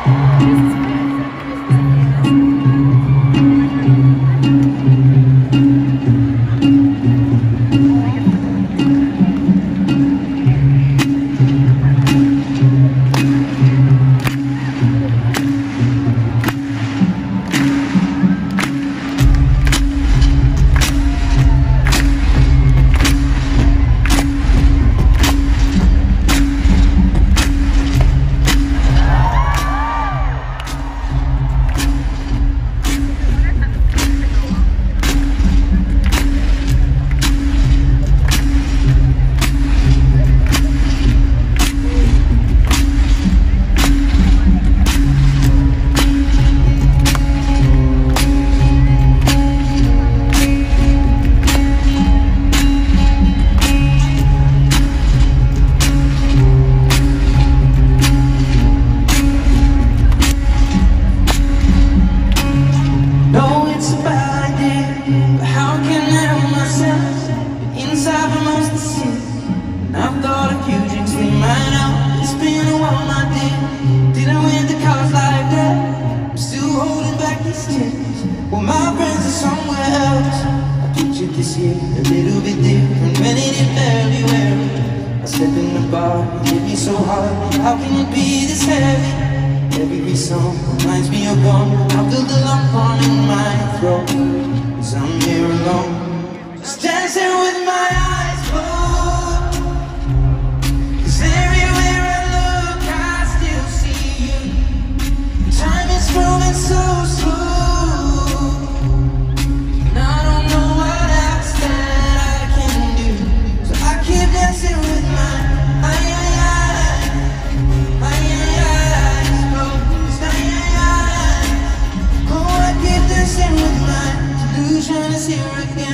Well, my friends are somewhere else. I pictured this year a little bit different when it hit February. I step in the bar, it hit me so hard. How can it be this heavy? Every song reminds me of gone. I feel the lump on in my throat, 'cause I'm here alone, just dancing with my eyes closed. 'Cause everywhere I look, I still see you. Time is moving so slow. Dancing with my eyes closed. Oh, I keep dancing with my delusion is here again.